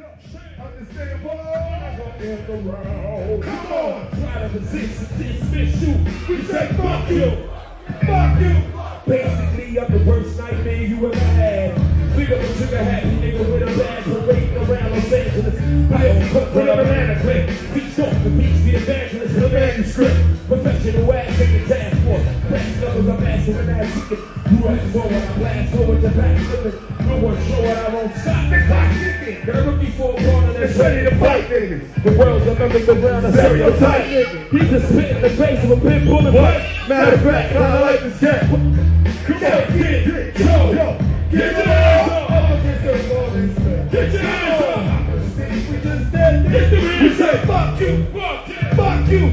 Understand, boy? In the round. Come on. Try to resist and dismiss you. We say fuck you. Fuck you. Basically, I'm the worst nightmare you ever had. Big up a trigger happy nigga with a bad parading around Los Angeles. I don't cook with a banana clip. Feast off the beach, the evangelist, the manuscript. Professional ass in the task force. Back numbers, I'm mastering that chicken. You run forward, I blast forward to back living. No one show what I won't stop. The clock ticking. Got a rookie for a corner that's ready to fight niggas. The world's remembering around a stereotype nigga. He's just spitting the face of a pit bullet. Matter of fact, I like this cat. Come on, get yo, get your hands up. Get your hands up. We just said this. We say fuck you, fuck you.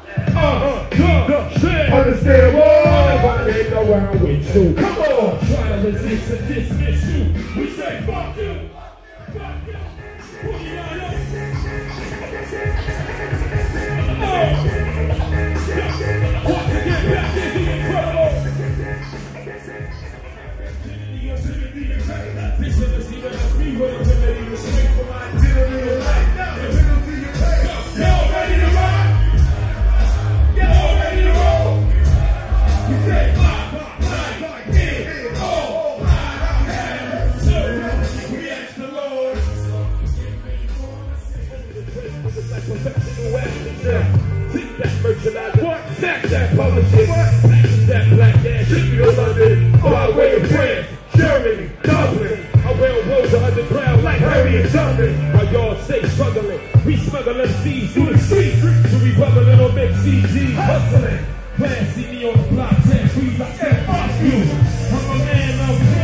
Understand what? I ain't around with you. Come on, try to resist and dismiss you. We say fuck you, fuck you. Want to get back into the incredible. This is the free with a penalty to swing for my penalty of life. Now the penalty you pay. Y'all ready to ride? Y'all ready to roll? You say like it, oh, we ask the Lord. Take that merchandise, what? Sack that publishing, what? That black ass, ship you to London, by way of France, Germany, Dublin. I wear roads underground like Harriet Tubman. While y'all stay struggling, we smuggle MCs through the street. So we bubbling on big CG, hustling. Plan see me on the block, 10 trees, I said fuck you. I'm a man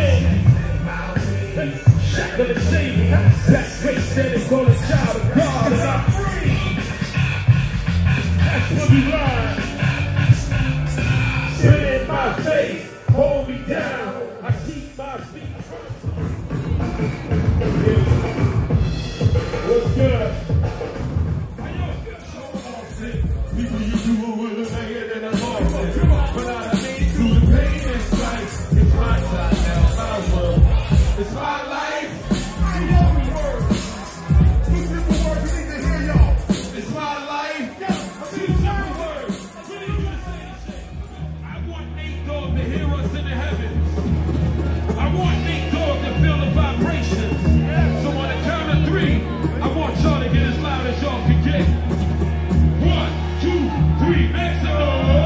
of red. Shackle and shady. That straight said it's called a child of God. And I'm free. That's what we ride. Spit in my face, hold me down. I keep my feet. What's good? People you do it with a nigga than a law. But I made it through the pain and strife. It's my time now, my world. It's my life. I know the word. Two simple words, we need to hear y'all. It's my life. Two simple words. I want Nate Dogg to hear us in the heavens. I want Nate Dogg to feel the vibrations. So on the count of 3, I want y'all to get as loud as y'all can get. 1, 2, 3, maximum.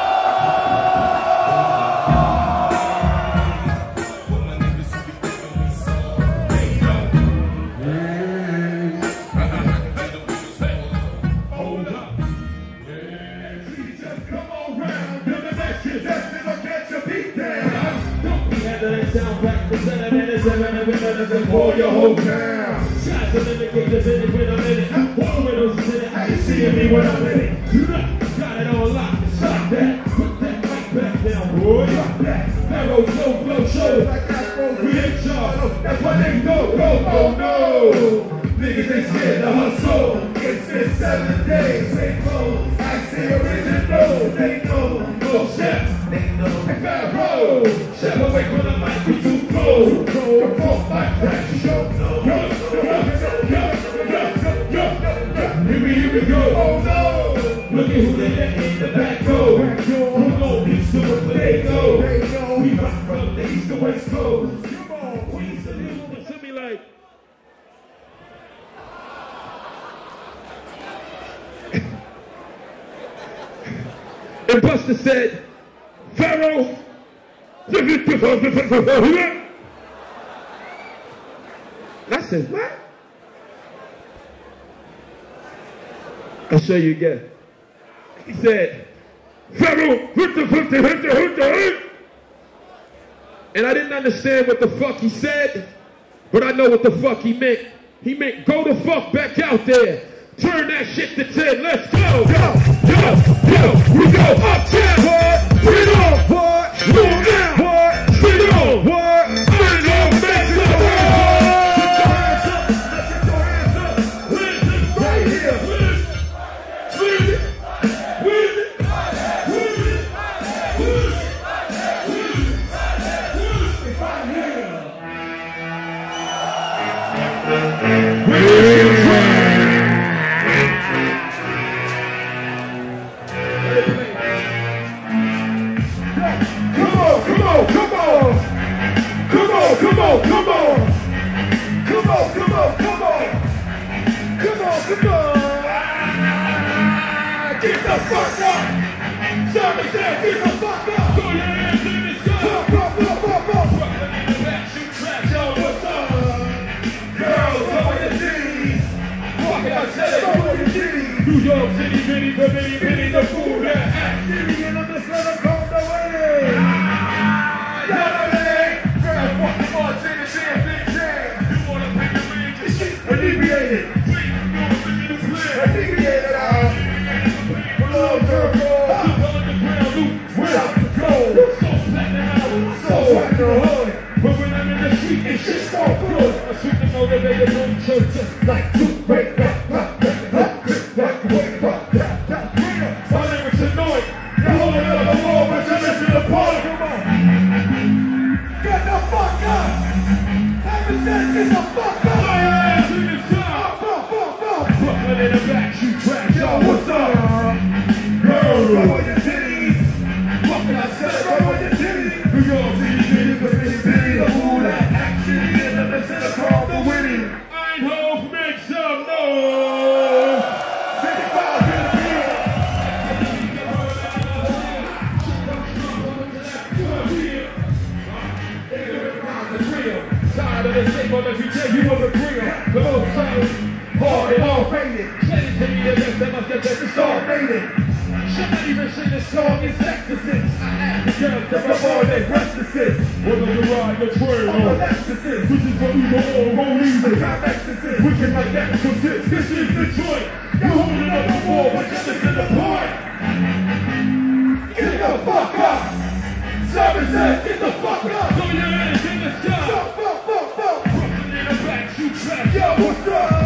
Hold up. Please just come on round. Never let you test it or get your beat down. Don't be having that sound back for 7 minutes, 7 minutes, and pour your whole town. Shots of the niggas in it when I'm in it. One windows in it. How you seeing me when I'm in it? You know, got it on lock. Stop that. Put that mic back down, boy. Drop that. Pharaoh, no flow show. Like that, we in charge. That's why they go, oh no. Niggas ain't scared to hustle. It's been 7 days. Same clothes. I see original. They know. No chef. They know. Hey, Pharaoh. Chef away from the mic. We too close. Perform my crack show. Here we go. Oh no. Look at who they let in the back door. Who gon' be stupid where they go? We rock from the east to west coast. Come on, Queens, a little bit to me like. And Buster said, Pharaoh. And I said, what? I'll show you again. He said, Pharaoh, and I didn't understand what the fuck he said, but I know what the fuck he meant. He meant go the fuck back out there. Turn that shit to 10. Let's go. Yo. We go uptown. What? Bring it on. What? Move now. What? Bring it on. What? Bring it on. Back to the world. Let's get your hands up. Let's get your hands up. Right here. If I'm here. New York City, bitty, bitty, bitty, the fool that act city in the midst of the cold away. Girl, fuck the Martin and damn big jam. You wanna take the range and shit alleviated. Alleviated out. Below turbo. Underground loop without control. So platinum out, so at the hood. But when I'm in the street, and shit so good. I shoot the motivated on church just like to break up. Get the fuck up! Throw your hands in the sky! Brooklyn in the back, shoot trash. Yo, what's up?